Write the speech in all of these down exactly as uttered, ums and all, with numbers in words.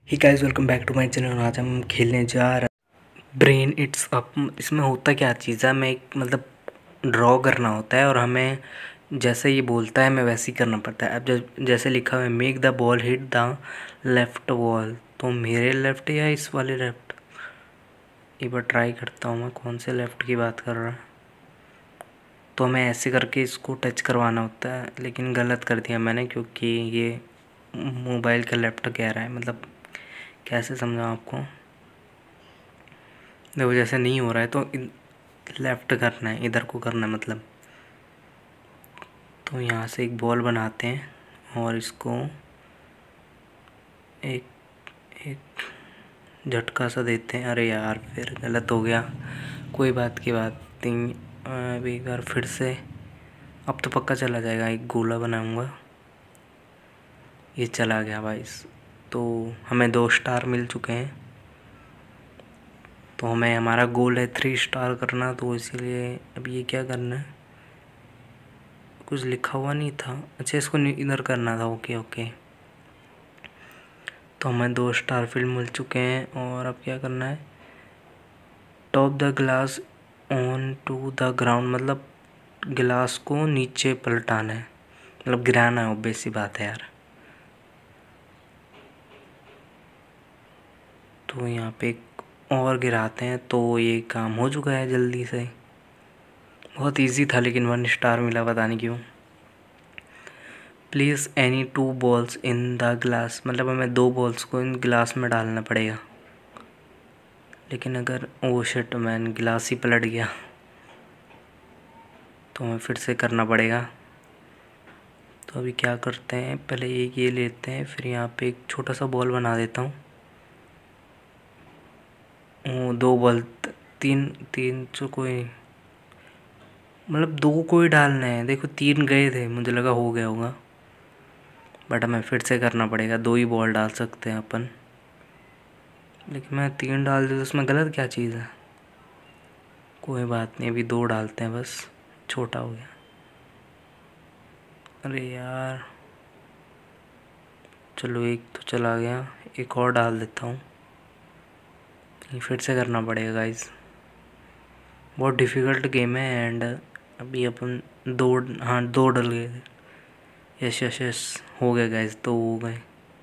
He guys welcome back to my channel. आज हम खेलने जा रहे हैं ब्रेन इट्स अप। इसमें होता क्या चीज़ है, हमें एक मतलब ड्रॉ करना होता है और हमें जैसे ये बोलता है हमें वैसे ही करना पड़ता है। अब जब जैसे लिखा हुआ है make the ball hit the left wall, तो मेरे लेफ्ट या इस वाले लेफ्ट, एक बार ट्राई करता हूँ मैं कौन से लेफ्ट की बात कर रहा है। तो हमें ऐसे करके इसको टच करवाना होता है, लेकिन गलत कर दिया मैंने क्योंकि ये मोबाइल का लेफ्ट कह रहा है। मतलब कैसे समझाऊँ आपको, देखो जैसे नहीं हो रहा है तो लेफ़्ट करना है, इधर को करना है मतलब। तो यहाँ से एक बॉल बनाते हैं और इसको एक एक झटका सा देते हैं। अरे यार फिर गलत हो गया, कोई बात की बात नहीं। अभी एक बार फिर से, अब तो पक्का चला जाएगा। एक गोला बनाऊंगा, ये चला गया भाई। तो हमें दो स्टार मिल चुके हैं। तो हमें हमारा गोल है थ्री स्टार करना, तो इसीलिए अब ये क्या करना है, कुछ लिखा हुआ नहीं था। अच्छा इसको इधर करना था, ओके ओके। तो हमें दो स्टार फील्ड मिल चुके हैं और अब क्या करना है, top the glass on to the ground, मतलब गिलास को नीचे पलटाना है, मतलब गिराना है। ऑब्वियस सी बात है यार। तो यहाँ पे एक और गिराते हैं, तो ये काम हो चुका है जल्दी से। बहुत इजी था लेकिन वन स्टार मिला, पता नहीं क्यों। Place any two balls in the glass, मतलब हमें दो बॉल्स को इन गिलास में डालना पड़ेगा। लेकिन अगर ओ शिट मैन, गिलास ही पलट गया, तो हमें फिर से करना पड़ेगा। तो अभी क्या करते हैं, पहले एक ये लेते हैं, फिर यहाँ पे एक छोटा सा बॉल बना देता हूँ। ओ, दो बॉल, तीन तीन तो कोई, मतलब दो को ही डालना है। देखो तीन गए थे, मुझे लगा हो गया होगा, बट हमें फिर से करना पड़ेगा। दो ही बॉल डाल सकते हैं अपन, लेकिन मैं तीन डाल दूँ तो उसमें गलत क्या चीज़ है। कोई बात नहीं, अभी दो डालते हैं बस, छोटा हो गया। अरे यार चलो, एक तो चला गया, एक और डाल देता हूँ। ये फिर से करना पड़ेगा गाइस, बहुत डिफ़िकल्ट गेम है। एंड अभी अपन दो, हाँ दो डल गए थे। यस यस यस, हो गए गाइस, दो हो गए।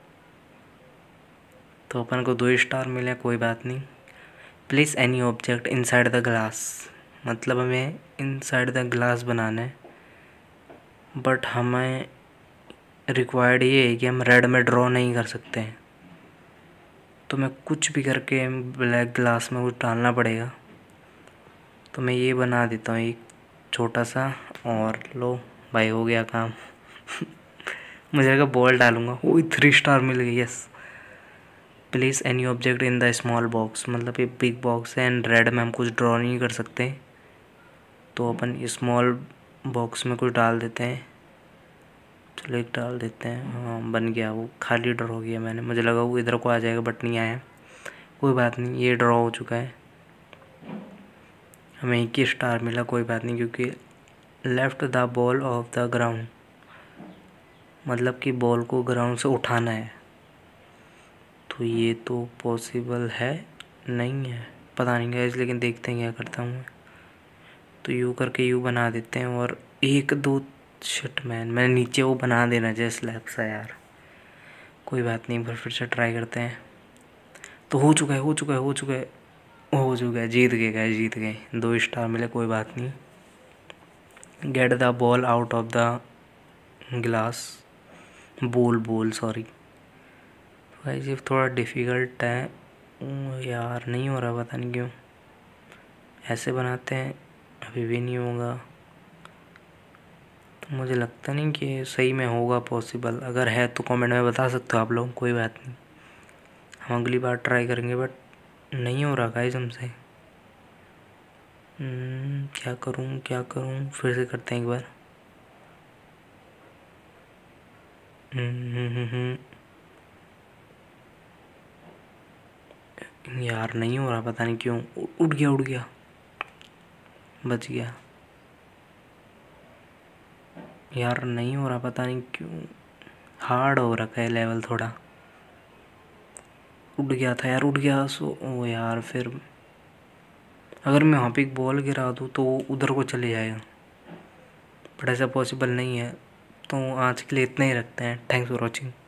तो अपन को दो स्टार मिले, कोई बात नहीं। Place any object inside the glass, मतलब हमें इनसाइड द ग्लास बनाना है। बट हमें रिक्वायर्ड ये है कि हम रेड में ड्रॉ नहीं कर सकते हैं। तो मैं कुछ भी करके ब्लैक ग्लास में कुछ डालना पड़ेगा। तो मैं ये बना देता हूँ एक छोटा सा, और लो भाई हो गया काम। मुझे लगा बॉल डालूंगा, वो थ्री स्टार मिल गई। Yes. Place any object in the small box, मतलब ये बिग बॉक्स है एंड रेड में हम कुछ ड्रॉ नहीं कर सकते, तो अपन स्मॉल बॉक्स में कुछ डाल देते हैं। चलो एक डाल देते हैं, हाँ बन गया, वो खाली ड्रॉ हो गया। मैंने, मुझे लगा वो इधर को आ जाएगा बट नहीं आया। कोई बात नहीं, ये ड्रॉ हो चुका है। हमें एक ही स्टार मिला, कोई बात नहीं, क्योंकि left the ball off the ground, मतलब कि बॉल को ग्राउंड से उठाना है। तो ये तो पॉसिबल है नहीं है, पता नहीं गाइस, लेकिन देखते हैं क्या करता हूँ मैं। तो यू करके यू बना देते हैं, और एक दो, शिट मैन मैंने नीचे वो बना देना चाहिए स्लैब सा यार। कोई बात नहीं, पर फिर से ट्राई करते हैं। तो हो चुका है हो चुका है हो चुका है हो चुका है, जीत गए गाइस, जीत गए, दो स्टार मिले, कोई बात नहीं। Get the ball out of the glass, बोल बोल सॉरी। गाइस ये थोड़ा डिफ़िकल्ट है यार, नहीं हो रहा पता नहीं क्यों। ऐसे बनाते हैं, अभी भी नहीं होगा। तो मुझे लगता नहीं कि सही में होगा पॉसिबल। अगर है तो कमेंट में बता सकते हो आप लोग, कोई बात नहीं, हम अगली बार ट्राई करेंगे। बट नहीं हो रहा गाइस हमसे। हम्म, क्या करूं क्या करूं, फिर से करते हैं एक बार। हम्म हम्म हम्म यार नहीं हो रहा, पता नहीं क्यों। उ- उड़ गया उड़ गया, बच गया। यार नहीं हो रहा, पता नहीं क्यों। हार्ड हो रखा है लेवल थोड़ा। उड़ गया था यार, उड़ गया। सो ओ यार, फिर अगर मैं वहाँ पे एक बॉल गिरा दूँ तो वो उधर को चले जाएगा, बट ऐसा पॉसिबल नहीं है। तो आज के लिए इतना ही रखते हैं। Thanks for watching.